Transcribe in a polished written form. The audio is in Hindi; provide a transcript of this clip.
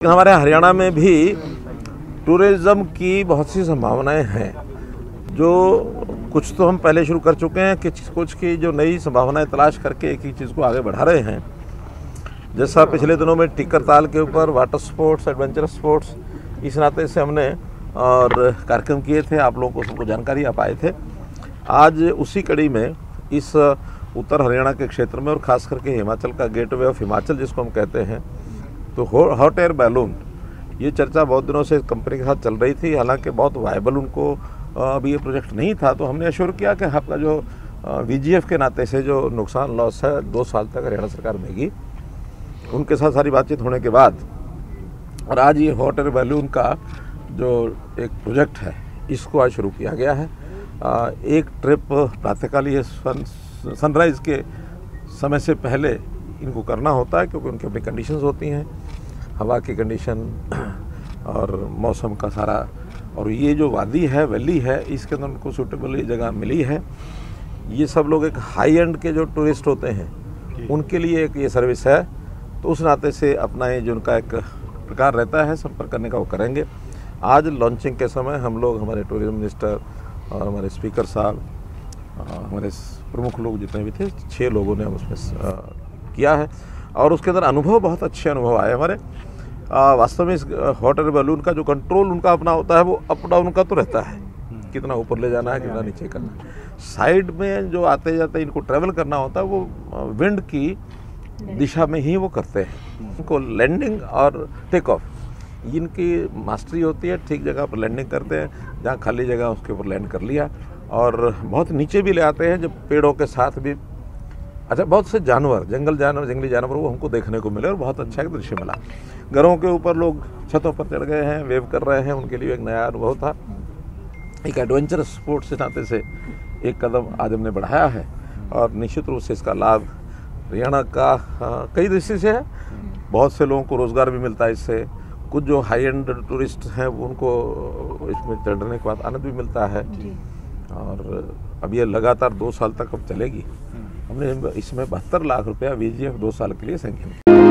हमारे हरियाणा में भी टूरिज़्म की बहुत सी संभावनाएं हैं, जो कुछ तो हम पहले शुरू कर चुके हैं कि कुछ की जो नई संभावनाएं तलाश करके एक ही चीज़ को आगे बढ़ा रहे हैं। जैसा पिछले दिनों में टिक्कर ताल के ऊपर वाटर स्पोर्ट्स, एडवेंचर स्पोर्ट्स, इस नाते से हमने और कार्यक्रम किए थे, आप लोगों को सबको जानकारी आप आए थे। आज उसी कड़ी में इस उत्तर हरियाणा के क्षेत्र में और ख़ास करके हिमाचल का गेटवे ऑफ हिमाचल जिसको हम कहते हैं, तो हॉट एयर बैलून, ये चर्चा बहुत दिनों से कंपनी के साथ चल रही थी। हालांकि बहुत वायबल उनको अभी ये प्रोजेक्ट नहीं था, तो हमने एश्योर किया कि आपका जो VGF के नाते से जो नुकसान लॉस है 2 साल तक हरियाणा सरकार देगी। उनके साथ सारी बातचीत होने के बाद और आज ये हॉट एयर बैलून का जो एक प्रोजेक्ट है, इसको आज शुरू किया गया है। एक ट्रिप प्रातःकाल ये सनराइज़ के समय से पहले इनको करना होता है, क्योंकि उनकी अपनी कंडीशंस होती हैं, हवा की कंडीशन और मौसम का सारा। और ये जो वादी है, वैली है, इसके अंदर उनको सूटेबल जगह मिली है। ये सब लोग एक हाई एंड के जो टूरिस्ट होते हैं उनके लिए एक ये सर्विस है, तो उस नाते से अपना ये जो उनका एक प्रकार रहता है संपर्क करने का, वो करेंगे। आज लॉन्चिंग के समय हम लोग, हमारे टूरिज्म मिनिस्टर और हमारे स्पीकर साहब, हमारे प्रमुख लोग जितने भी थे, 6 लोगों ने हम उसमें किया है और उसके अंदर अनुभव, बहुत अच्छे अनुभव आए हमारे। वास्तव में इस हॉट एयर बैलून का जो कंट्रोल उनका अपना होता है, वो अप डाउन का तो रहता है, कितना ऊपर ले जाना है, कितना नीचे करना है। साइड में जो आते जाते इनको ट्रैवल करना होता है, वो विंड की दिशा में ही वो करते हैं। उनको लैंडिंग और टेक ऑफ, इनकी मास्टरी होती है। ठीक जगह पर लैंडिंग करते हैं, जहाँ खाली जगह उसके ऊपर लैंड कर लिया, और बहुत नीचे भी ले आते हैं जब पेड़ों के साथ भी। अच्छा, बहुत से जानवर, जंगली जानवर वो हमको देखने को मिले और बहुत अच्छा एक दृश्य मिला। घरों के ऊपर लोग छतों पर चढ़ गए हैं, वेव कर रहे हैं, उनके लिए एक नया अनुभव था। एक एडवेंचर स्पोर्ट्स के नाते से एक कदम आज हमने बढ़ाया है और निश्चित रूप से इसका लाभ हरियाणा का कई दृष्टि से है। बहुत से लोगों को रोज़गार भी मिलता है इससे। कुछ जो हाई एंड टूरिस्ट हैं उनको इसमें चढ़ने के बाद आनंद भी मिलता है। और अब ये लगातार 2 साल तक अब चलेगी। हमने इसमें 72 लाख रुपया VGF 2 साल के लिए सैंक्शन किया।